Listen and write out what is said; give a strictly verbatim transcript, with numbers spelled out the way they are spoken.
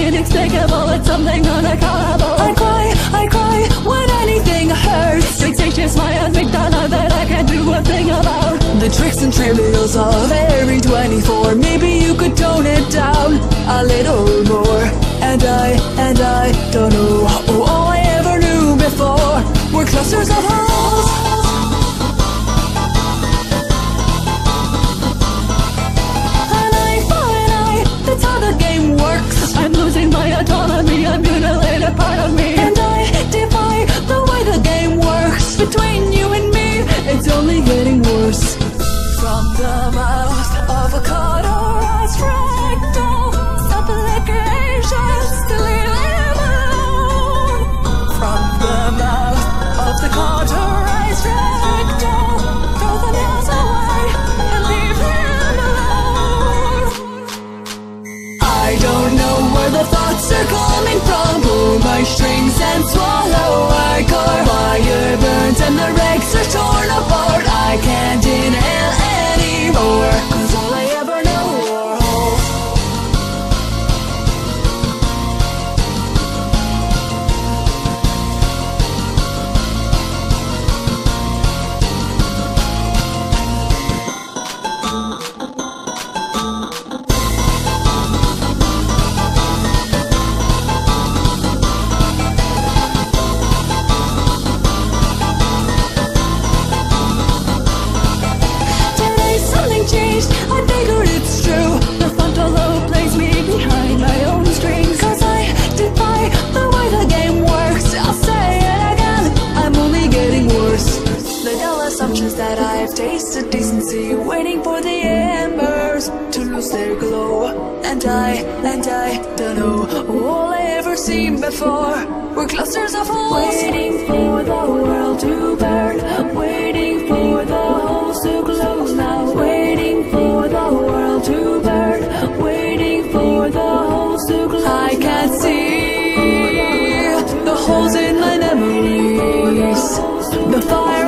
inexplicable, it's something unaccountable. I cry, I cry when anything hurts. Fixation's my amygdala that I can't do a thing about. The tricks and trivials of every twenty-four. Maybe you could tone it down a little more. And I, and I don't know, oh, all I ever knew before were clusters of holes. And I, and I, that's how the game works. I'm losing my autonomy, I'm mutilated part of me. And I defy the way the game works. Between you and me, it's only getting worse. From the mouth of a cauterized rectal supplications to leave him alone. From the mouth of the cauterized rectal, throw the nails away and leave him alone. I don't know where the thoughts are coming from. Pull my strings and swallow I car. Fire burns and the regs are torn apart. I can't inhale anymore, 'cause all I ever know are holes. I figured it's true. The frontal lobe plays me behind my own strings. 'Cause I defy the way the game works. I'll say it again, I'm only getting worse. The dull assumptions that I've tasted decency, waiting for the embers to lose their glow. And I, and I don't know, all I ever seen before were clusters of holes. Waiting for the world to burn, waiting for the holes to close now. Waiting for the world to burn, waiting for the holes to close. I can't see the holes in my memories. The fire